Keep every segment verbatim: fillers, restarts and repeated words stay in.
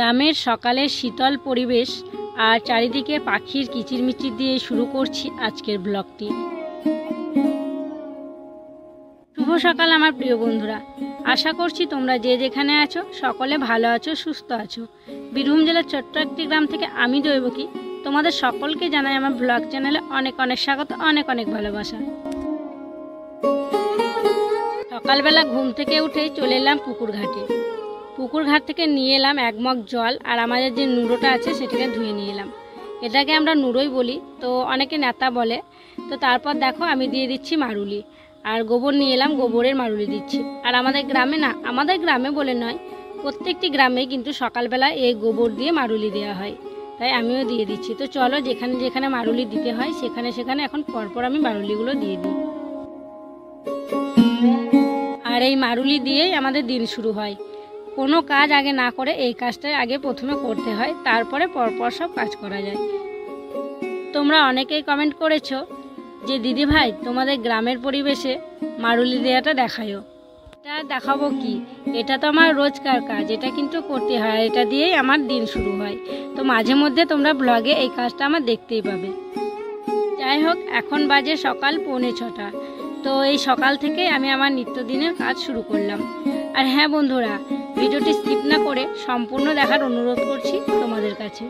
গ্রামের সকালের শীতল পরিবেশ আর চারিদিকে পাখির কিচিরমিচির দিয়ে শুরু করছি আজকের ব্লগটি। শুভ সকাল আমার প্রিয় বন্ধুরা, আশা করছি তোমরা যে যেখানে আছো সকলে ভালো আছো, সুস্থ আছো। বীরভূম জেলার ছোট্ট একটি গ্রাম থেকে আমি দৈবকী তোমাদের সকলকে জানাই আমার ব্লগ চ্যানেলে অনেক অনেক স্বাগত, অনেক অনেক ভালোবাসা। সকালবেলা ঘুম থেকে উঠেই চলে এলাম পুকুর ঘাটে। পুকুর ঘাট থেকে নিয়ে এলাম এক মগ জল, আর আমাদের যে নুড়োটা আছে সেটাকে ধুয়ে নিয়ে এলাম। এটাকে আমরা নুড়োই বলি, তো অনেকে নেতা বলে। তো তারপর দেখো আমি দিয়ে দিচ্ছি মারুলি, আর গোবর নিয়ে এলাম, গোবরের মারুলি দিচ্ছি। আর আমাদের গ্রামে না, আমাদের গ্রামে বলে নয়, প্রত্যেকটি গ্রামে কিন্তু সকালবেলা এই গোবর দিয়ে মারুলি দেওয়া হয়, তাই আমিও দিয়ে দিচ্ছি। তো চলো যেখানে যেখানে মারুলি দিতে হয় সেখানে সেখানে এখন পরপর আমি মারুলিগুলো দিয়ে দিই। আর এই মারুলি দিয়েই আমাদের দিন শুরু হয়। কোনো কাজ আগে না করে এই কাজটাই আগে প্রথমে করতে হয়, তারপরে পরপর সব কাজ করা যায়। তোমরা অনেকেই কমেন্ট করেছো যে দিদি ভাই তোমাদের গ্রামের পরিবেশে মারুলি দেওয়াটা দেখায়ও। এটা দেখাবো কি, এটা তো আমার রোজকার কাজ, এটা কিন্তু করতে হয়, এটা দিয়েই আমার দিন শুরু হয়। তো মাঝে মধ্যে তোমরা ব্লগে এই কাজটা আমার দেখতেই পাবে। যাই হোক, এখন বাজে সকাল পৌনে ছটা। তো এই সকাল থেকে আমি আমার নিত্যদিনের কাজ শুরু করলাম। আর হ্যাঁ বন্ধুরা, ভিডিওটি স্কিপ না করে সম্পূর্ণ দেখার অনুরোধ করছি তোমাদের কাছে।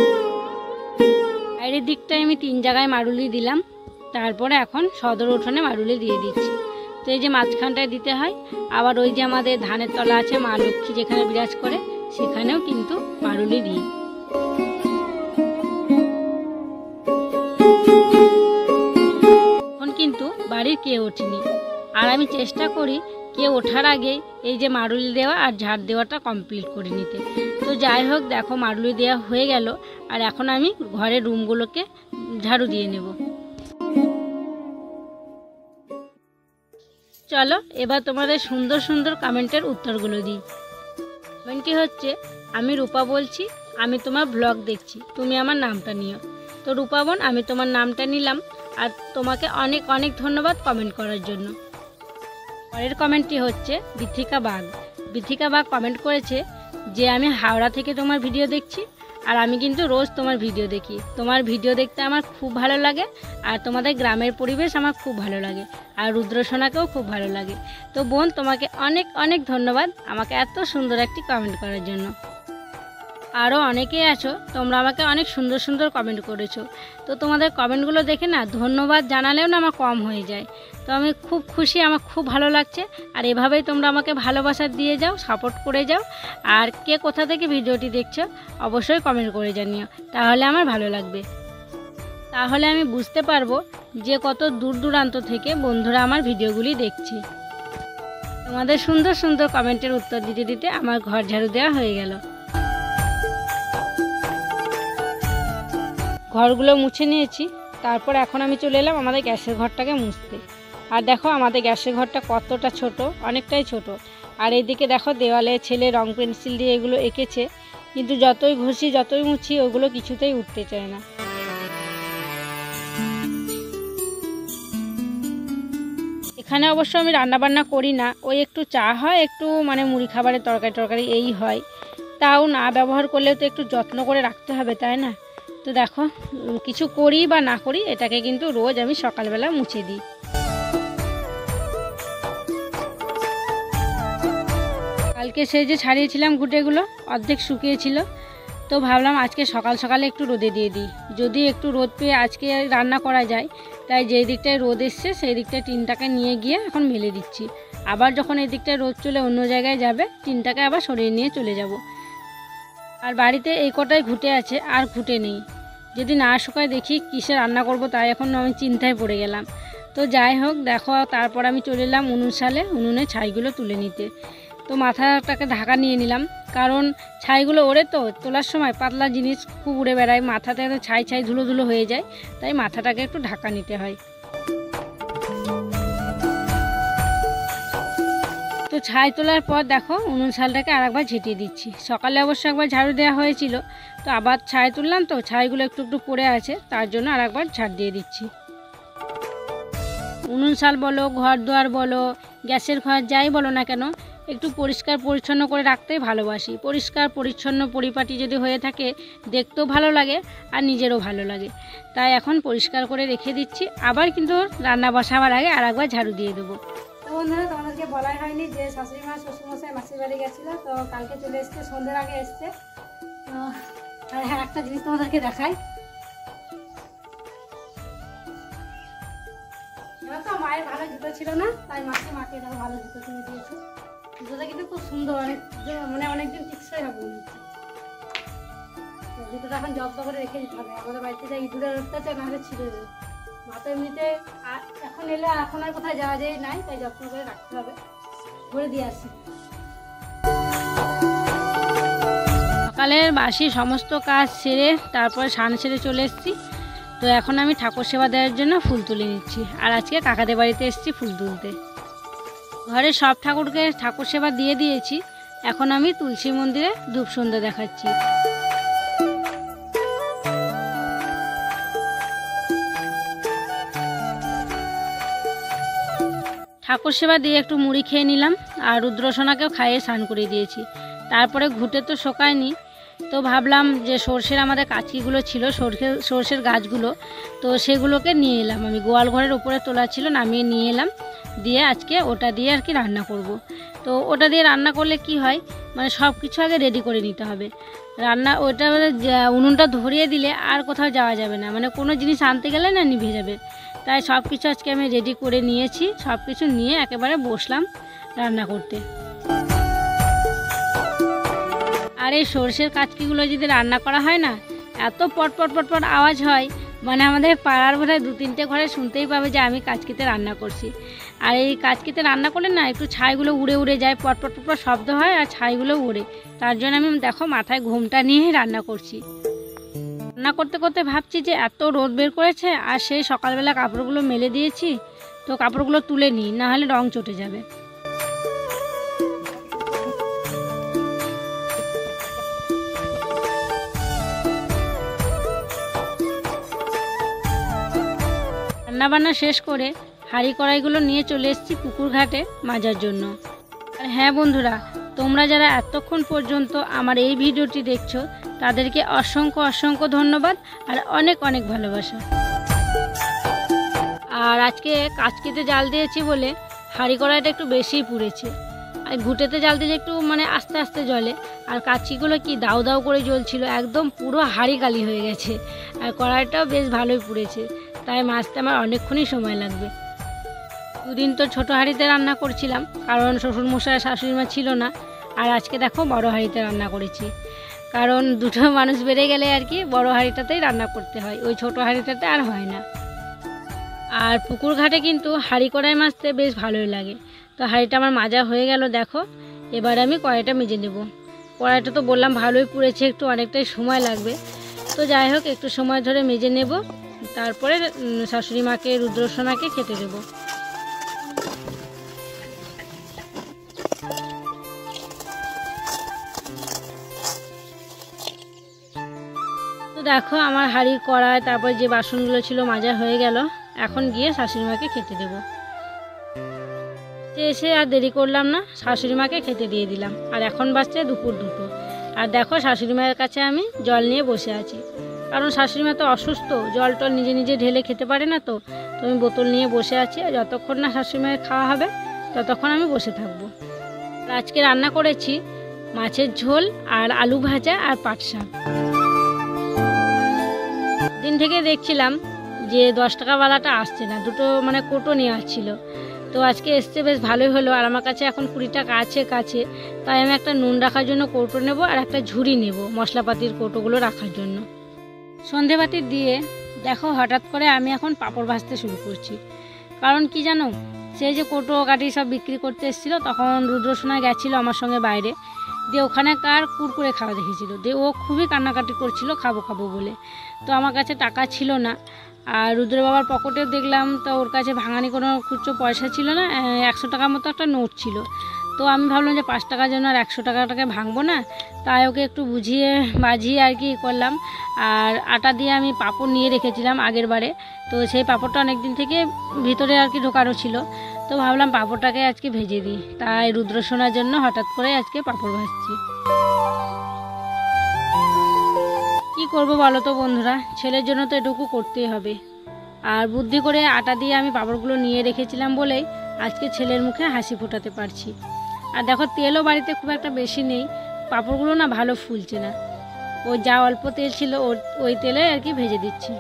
বাইরের দিকটায় আমি তিন জায়গায় মারুলি দিলাম, তারপরে এখন সদর উঠোনে মারুলি দিয়ে দিচ্ছি। তো এই যে মাঝখানটায় দিতে হয়, আবার ওই যে আমাদের ধানের তলা আছে মা লক্ষ্মী যেখানে বিরাজ করে সেখানেও কিন্তু মারুলি দিই। এখন কিন্তু বাড়ির কেউ ওঠেনি, আর আমি চেষ্টা করি কেউ ওঠার আগেই এই যে মারুলি দেওয়া আর ঝাড় দেওয়াটা কমপ্লিট করে নিতে। তো যাই হোক, দেখো মারুলি দেওয়া হয়ে গেল, আর এখন আমি ঘরের রুমগুলোকে ঝাড়ু দিয়ে নেব। চলো এবার তোমাদের সুন্দর সুন্দর কমেন্টের উত্তরগুলো দিই। কমেন্টটি হচ্ছে, আমি রূপা বলছি, আমি তোমার ব্লগ দেখছি, তুমি আমার নামটা নিও। তো রূপা বোন, আমি তোমার নামটা নিলাম, আর তোমাকে অনেক অনেক ধন্যবাদ কমেন্ট করার জন্য। পরের কমেন্টটি হচ্ছে বিথিকা বাগ। বিথিকা বাগ কমেন্ট করেছে যে আমি হাওড়া থেকে তোমার ভিডিও দেখছি, আর আমি কিন্তু রোজ তোমার ভিডিও দেখি। তোমার ভিডিও দেখতে আমার খুব ভালো লাগে, আর তোমাদের গ্রামের পরিবেশ আমার খুব ভালো লাগে, আর রুদ্রসোনাকেও খুব ভালো লাগে। তো বোন, তোমাকে অনেক অনেক ধন্যবাদ আমাকে এত সুন্দর একটি কমেন্ট করার জন্য। আরও অনেকেই আছো, তোমরা আমাকে অনেক সুন্দর সুন্দর কমেন্ট করেছো। তো তোমাদের কমেন্টগুলো দেখে না ধন্যবাদ জানালেও না আমার কম হয়ে যায়। তো আমি খুব খুশি, আমার খুব ভালো লাগছে। আর এভাবেই তোমরা আমাকে ভালোবাসা দিয়ে যাও, সাপোর্ট করে যাও। আর কে কোথা থেকে ভিডিওটি দেখছো অবশ্যই কমেন্ট করে জানিও, তাহলে আমার ভালো লাগবে। তাহলে আমি বুঝতে পারবো যে কত দূর দূরান্ত থেকে বন্ধুরা আমার ভিডিওগুলি দেখছে। তোমাদের সুন্দর সুন্দর কমেন্টের উত্তর দিতে দিতে আমার ঘর ঝাড়ু দেওয়া হয়ে গেল। ঘরগুলো মুছে নিয়েছি, তারপর এখন আমি চলে এলাম আমাদের গ্যাসের ঘরটাকে মুছতে। আর দেখো আমাদের গ্যাসের ঘরটা কতটা ছোট, অনেকটাই ছোট। আর এইদিকে দেখো দেওয়ালে ছেলে রং পেন্সিল দিয়ে এগুলো এঁকেছে, কিন্তু যতই ঘষি যতই মুছি ওগুলো কিছুতেই উঠতে চায় না। এখানে অবশ্য আমি রান্নাবান্না করি না, ওই একটু চা হয়, একটু মানে মুড়ি খাবারের তরকারি টরকারি এই হয়। তাও না ব্যবহার করলেও তো একটু যত্ন করে রাখতে হবে, তাই না? তো দেখো কিছু করি বা না করি, এটাকে কিন্তু রোজ আমি সকালবেলা মুছে দিই। কালকে সেই যে ছাড়িয়েছিলাম ঘুঁটেগুলো অর্ধেক শুকিয়েছিল, তো ভাবলাম আজকে সকাল সকালে একটু রোদে দিয়ে দিই, যদি একটু রোদ পেয়ে আজকে রান্না করা যায়। তাই যেই দিকটায় রোদ এসছে সেই দিকটায় টিনটাকে নিয়ে গিয়ে এখন মেলে দিচ্ছি। আবার যখন এই দিকটায় রোদ চলে অন্য জায়গায় যাবে, টিনটাকে আবার সরিয়ে নিয়ে চলে যাব। আর বাড়িতে এই কটাই ঘুঁটে আছে, আর ঘুঁটে নেই। যদি না শুকায় দেখি কিসে রান্না করব, তাই এখন আমি চিন্তায় পড়ে গেলাম। তো যাই হোক, দেখো তারপর আমি চলে এলাম উনুন সালে উনুনে ছাইগুলো তুলে নিতে। তো মাথাটাকে ঢাকা নিয়ে নিলাম, কারণ ছাইগুলো ওড়ে, তো তোলার সময় পাতলা জিনিস খুব উড়ে বেড়ায়, মাথাতে ছাই ছাই ধুলো ধুলো হয়ে যায়, তাই মাথাটাকে একটু ঢাকা নিতে হয়। তো ছাই তোলার পর দেখো উনুন শালটাকে আরেকবার ঝেঁটিয়ে দিচ্ছি। সকালে অবশ্য একবার ঝাড়ু দেওয়া হয়েছিল, তো আবার ছাই তুললাম, তো ছাইগুলো একটু একটু পড়ে আছে, তার জন্য আরেকবার ঝাড় দিয়ে দিচ্ছি। উনুন শাল বলো, ঘর দুয়ার বলো, গ্যাসের ঘর যাই বলো না কেন, একটু পরিষ্কার পরিচ্ছন্ন করে রাখতেই ভালোবাসি। পরিষ্কার পরিচ্ছন্ন পরিপাটি যদি হয়ে থাকে দেখতেও ভালো লাগে আর নিজেরও ভালো লাগে। তাই এখন পরিষ্কার করে রেখে দিচ্ছি, আবার কিন্তু রান্না বসাবার আগে আর একবার ঝাড়ু দিয়ে দেবো। তো বন্ধুরা, তোমাদেরকে বলাই হয়নি যে শাশুড়ি মা শ্বশুরমশাই মাসির বাড়ি গেছিলো, তো কালকে চলে এসছে, সন্ধ্যের আগে এসছে। তো আর হ্যাঁ, একটা জিনিস তোমাদেরকে দেখাই। তো মায়ের ভালো জুতো ছিল না, তাই মাসি মাকে এটা ভালো জুতো কিনে দিয়েছে। জুতোটা কিন্তু খুব সুন্দর, অনেক মানে অনেকদিন টিকসই হবে মনে হচ্ছে। জুতোটা এখন যত্ন করে রেখে দিতে হবে, আমাদের বাড়িতে যা ইঁদুরের অত্যাচার নাহলে ছিঁড়ে দেবে। মা তো এমনিতে এখন এলে এখন আর কোথায় যাওয়া যায় নাই, তাই যত্ন করে রাখতে হবে। ঘুরে দিয়ে আসি। সকালের বাসি সমস্ত কাজ সেরে তারপরে স্নান সেরে চলে এসেছি। তো এখন আমি ঠাকুর সেবা দেওয়ার জন্য ফুল তুলে নিচ্ছি, আর আজকে কাকাদের বাড়িতে এসেছি ফুল তুলতে। ঘরে সব ঠাকুরকে ঠাকুর সেবা দিয়ে দিয়েছি, এখন আমি তুলসী মন্দিরে ধূপ সন্ধ্যা দেখাচ্ছি। ঠাকুর সেবা দিয়ে একটু মুড়ি খেয়ে নিলাম, আর রুদ্রসোনাকেও খাইয়ে স্নান করে দিয়েছি। তারপরে ঘুটে তো শোকায়নি, তো ভাবলাম যে সর্ষের আমাদের কাঁচকিগুলো ছিল, সর্ষের সর্ষের গাছগুলো, তো সেগুলোকে নিয়ে এলাম। আমি গোয়াল ঘরের উপরে তোলা ছিল, নামিয়ে নিয়ে এলাম, দিয়ে আজকে ওটা দিয়ে আর কি রান্না করব। তো ওটা দিয়ে রান্না করলে কি হয়, মানে সব কিছু আগে রেডি করে নিতে হবে। রান্না ওটা উনুনটা ধরিয়ে দিলে আর কোথাও যাওয়া যাবে না, মানে কোনো জিনিস আনতে গেলে না নিভে যাবে। তাই সব কিছু আজকে আমি রেডি করে নিয়েছি, সব কিছু নিয়ে একেবারে বসলাম রান্না করতে। আর এই সর্ষের কাঁচকিগুলো যদি রান্না করা হয় না, এত পটপট পটপট আওয়াজ হয়, মানে আমাদের পাড়ার বোধহয় দু তিনটে ঘরে শুনতেই পাবে যে আমি কাঁচকিতে রান্না করছি। আর এই কাঁচকিতে রান্না করলে না একটু ছাইগুলো উড়ে উড়ে যায়, পটপট পটপট শব্দ হয় আর ছাইগুলো উড়ে। তার জন্য আমি দেখো মাথায় ঘোমটা নিয়েই রান্না করছি। রান্না করতে করতে ভাবছি যে এত রোদ বের করেছে, আর সেই সকালবেলা কাপড়গুলো মেলে দিয়েছি, তো কাপড়গুলো তুলে নিই, না হলে রং চটে যাবে। রান্নাবান্না শেষ করে হাঁড়ি কড়াইগুলো নিয়ে চলে এসেছি পুকুর ঘাটে মাজার জন্য। আর হ্যাঁ বন্ধুরা, তোমরা যারা এতক্ষণ পর্যন্ত আমার এই ভিডিওটি দেখছো তাদেরকে অসংখ্য অসংখ্য ধন্যবাদ আর অনেক অনেক ভালোবাসা। আর আজকে কাঁচকিতে জাল দিয়েছি বলে হাঁড়ি কড়াইটা একটু বেশিই পুড়েছে, আর ঘুঁটেতে জাল দিলে একটু মানে আস্তে আস্তে জ্বলে, আর কাঁচকিগুলো কি দাউ দাউ করে জ্বলছিল, একদম পুরো হাঁড়ি কালি হয়ে গেছে। আর কড়াইটাও বেশ ভালোই পুড়েছে, তাই মাছতে আমার অনেকক্ষণই সময় লাগবে। দুদিন তো ছোটো হাঁড়িতে রান্না করছিলাম, কারণ শ্বশুরমশাই শাশুড়ি মা ছিল না। আর আজকে দেখো বড় হাঁড়িতে রান্না করেছি, কারণ দুটো মানুষ বেড়ে গেলে আর কি বড় হাঁড়িটাতেই রান্না করতে হয়, ওই ছোটো হাঁড়িটাতে আর হয় না। আর পুকুর ঘাটে কিন্তু হাঁড়ি কড়াই মাজতে বেশ ভালোই লাগে। তো হাঁড়িটা আমার মাজা হয়ে গেল, দেখো এবার আমি কড়াইটা মেজে নেব। কড়াইটা তো বললাম ভালোই পুড়েছে, একটু অনেকটাই সময় লাগবে। তো যাই হোক, একটু সময় ধরে মেজে নেব, তারপরে শাশুড়ি মাকে রুদ্রসোনাকে খেতে দেব। তো দেখো আমার হাঁড়ি কড়াই তারপর যে বাসনগুলো ছিল মাজা হয়ে গেল, এখন গিয়ে শাশুড়ি মাকে খেতে দেব। এসে আর দেরি করলাম না, শাশুড়ি মাকে খেতে দিয়ে দিলাম। আর এখন বাজছে দুপুর দুটো। আর দেখো শাশুড়ি মায়ের কাছে আমি জল নিয়ে বসে আছি, কারণ শাশুড়ি মা তো অসুস্থ, জল টল নিজে নিজে ঢেলে খেতে পারে না। তো তো আমি বোতল নিয়ে বসে আছি, আর যতক্ষণ না শাশুড়ি মায়ের খাওয়া হবে ততক্ষণ আমি বসে থাকবো। আর আজকে রান্না করেছি মাছের ঝোল আর আলু ভাজা আর পাট শাক। দিন থেকে দেখছিলাম যে দশ টাকাওয়ালাটা আসছে না, দুটো মানে কোটো নিয়ে আসছিল। তো আজকে এসছে, বেশ ভালোই হলো। আর আমার কাছে এখন কুড়ি টাকা আছে কাছে, তাই আমি একটা নুন রাখার জন্য কৌটো নেব আর একটা ঝুড়ি নেব মশলাপাতির কৌটোগুলো রাখার জন্য। সন্ধেবাতি দিয়ে দেখো হঠাৎ করে আমি এখন পাঁপড় ভাজতে শুরু করছি। কারণ কি জানো, সেই যে কৌটো কাটি সব বিক্রি করতে এসেছিলো, তখন রুদ্রসোনা গেছিলো আমার সঙ্গে বাইরে, দিয়ে ওখানে কার কুরকুরে খাওয়া দেখেছিল, দিয়ে ও খুবই কান্নাকাটি করছিল খাবো খাবো বলে। তো আমার কাছে টাকা ছিল না, আর রুদ্র বাবার পকেটেও দেখলাম তো ওর কাছে ভাঙানি কোনো খুচরো পয়সা ছিল না, একশো টাকার মতো একটা নোট ছিল। তো আমি ভাবলাম যে পাঁচ টাকার জন্য আর একশো টাকাটাকে ভাঙবো না, তাই ওকে একটু বুঝিয়ে বাজিয়ে আর কি করলাম। আর আটা দিয়ে আমি পাঁপড় নিয়ে রেখেছিলাম আগের বারে, তো সেই পাঁপড়টা অনেক দিন থেকে ভিতরে আর কি ঢোকানো ছিল, তো ভাবলাম পাঁপড়টাকে আজকে ভেজে দিই। তাই রুদ্র শোনার জন্য হঠাৎ করে আজকে পাঁপড় ভাজছি। কি করব বলো তো বন্ধুরা, ছেলের জন্য তো এটুকু করতেই হবে। আর বুদ্ধি করে আটা দিয়ে আমি পাঁপড়গুলো নিয়ে রেখেছিলাম বলেই আজকে ছেলের মুখে হাসি ফোটাতে পারছি। আর দেখো তেলও বাড়িতে খুব একটা বেশি নেই, পাঁপড়গুলো না ভালো ফুলছে না, ওই যা অল্প তেল ছিল ওই তেলে আর কি ভেজে দিচ্ছি।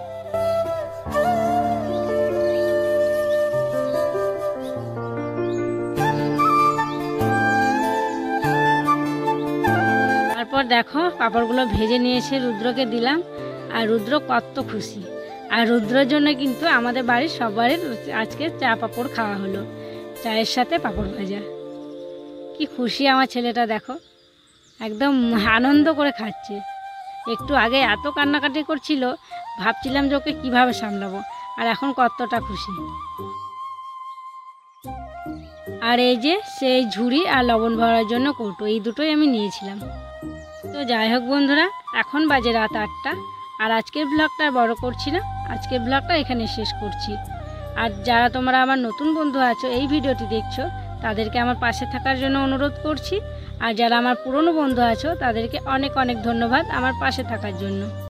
তারপর দেখো পাঁপড়গুলো ভেজে নিয়ে এসে রুদ্রকে দিলাম, আর রুদ্র কত খুশি। আর রুদ্রের জন্য কিন্তু আমাদের বাড়ির সবারই আজকে চা পাঁপড় খাওয়া হলো, চায়ের সাথে পাঁপড় ভাজা। কি খুশি আমার ছেলেটা, দেখো একদম আনন্দ করে খাচ্ছে। একটু আগে এত কান্নাকাটি করছিল, ভাবছিলাম যে ওকে কীভাবে সামলাবো, আর এখন কতটা খুশি। আর এই যে সেই ঝুড়ি আর লবণ ভরার জন্য কৌটো, এই দুটোই আমি নিয়েছিলাম। তো যাই হোক বন্ধুরা, এখন বাজে রাত আটটা, আর আজকের ব্লগটা বড় করছি না, আজকের ব্লগটা এখানে শেষ করছি। আর যারা তোমরা আমার নতুন বন্ধু আছো এই ভিডিওটি দেখছো, তাদেরকে আমার পাশে থাকার জন্য অনুরোধ করছি। আর যারা আমার পুরনো বন্ধু আছো তাদেরকে অনেক অনেক ধন্যবাদ আমার পাশে থাকার জন্য।